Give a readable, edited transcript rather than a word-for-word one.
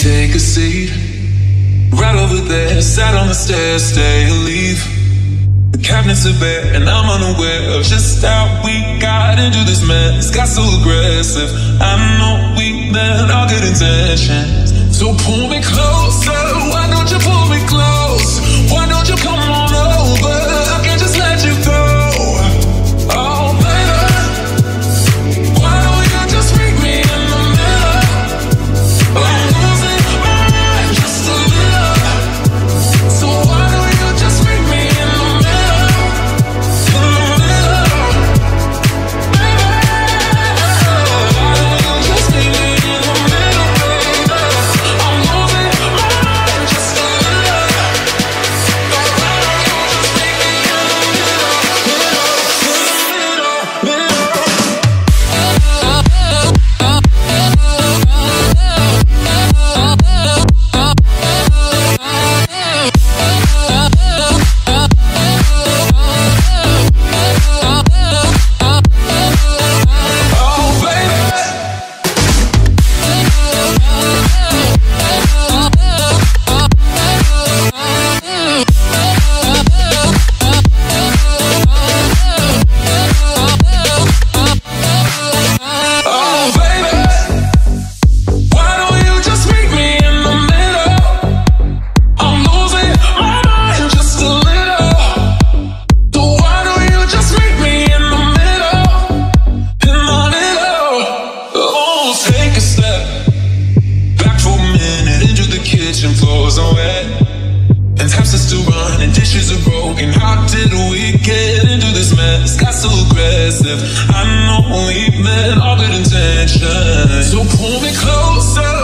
take a seat. Right over there, sat on the stairs, stay or leave. The cabinets are bare and I'm unaware of just how we got into this mess. Got so aggressive, I know we meant all good intentions. So pull me closer, why don't you pull me close? Why don't you come on over? I can't just let you go. Oh baby, why don't you just meet me in the middle? I'm losing my mind just a little. So why don't you just meet me in the middle? In the middle, baby. Why don't you just meet me in the middle, baby? I'm losing my mind just a little. Why don't you just meet me in the middle, middle, middle. Oh baby, oh baby, why don't you just meet me in the middle? I'm losing my mind just a little. So why don't you just meet me in the middle? In the middle. Oh, take a step back for a minute into the kitchen, floors are wet, and taps are still running, dishes are broken. How did we get into this mess? Got so aggressive, I know we meant all good intentions. So pull me closer,